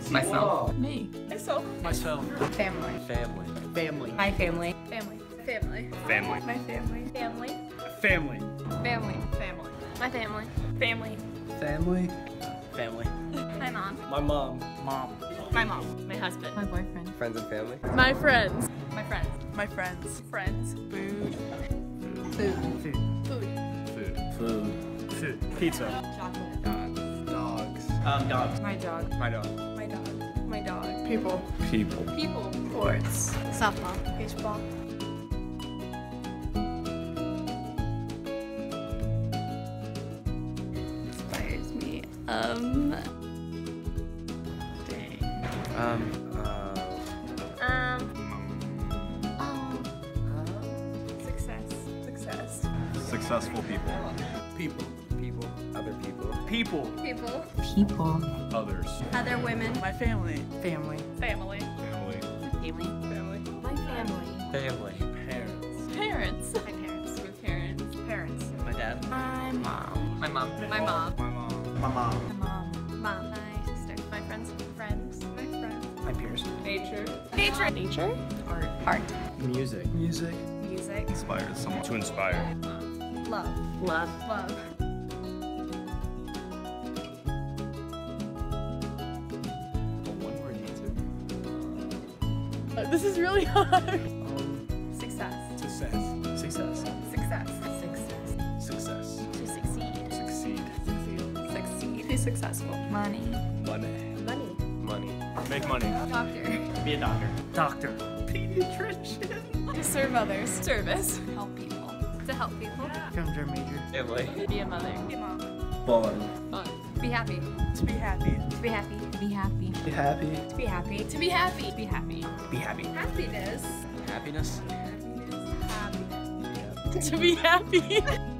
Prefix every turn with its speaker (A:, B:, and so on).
A: Myself.
B: Me.
C: Myself.
D: Myself.
B: Family.
D: Family.
A: Family.
B: My family.
C: Family. Family.
D: Family.
C: My family. Family.
D: Family.
C: Family. Family. My family. Family.
D: Family. Family.
C: My mom.
D: My mom. Mom.
C: My mom. My husband.
B: My boyfriend.
E: Friends and family.
C: My friends. My friends.
B: My friends.
C: Friends.
B: Food.
D: Food.
C: Food.
D: Food. Food. Food. Pizza.
B: Chocolate.
D: Dogs. Dogs.
B: My dog.
D: My dog.
C: My dog. My dog.
B: People.
D: People.
C: People. Sports. Softball. Baseball. Inspires me. Dang. Success. Success.
D: Successful people. People.
E: People. Other people.
D: People.
C: People.
B: People.
D: Others.
C: Other women.
B: My family. Family.
C: Family.
D: Family.
B: Family.
C: Family. My family.
E: Family.
D: Parents.
C: Parents. My parents. Your parents. Parents.
D: My dad.
C: My mom.
A: My mom.
C: My mom.
D: My mom.
B: My mom.
C: Mom. My sister. My friends. Friends. My friends.
D: My peers.
C: Nature. Nature. Nature.
B: Art.
C: Art.
D: Music. Music.
C: Music.
D: Inspires someone to inspire.
C: Love.
B: Love.
C: Love.
D: A one-word answer.
C: This is really hard. Success.
D: Success. Success.
C: Success.
B: Success.
D: Success.
C: To succeed.
D: Succeed.
C: Succeed. Be successful.
B: Money.
D: Money.
C: Money.
E: Money.
D: Make money.
C: Doctor.
D: Be a doctor. Doctor. Pediatrician.
C: To serve others. Service. Help people. To help people.
B: Become your major.
E: Family.
C: Be a mother. Be a mom.
D: Fun.
C: Fun. Be happy.
B: To be happy.
C: To be happy.
B: Be happy.
D: Be happy.
C: To be happy. To be happy. Be happy.
D: Be happy.
C: Happiness.
E: Happiness.
C: Happiness. Happiness. To be happy.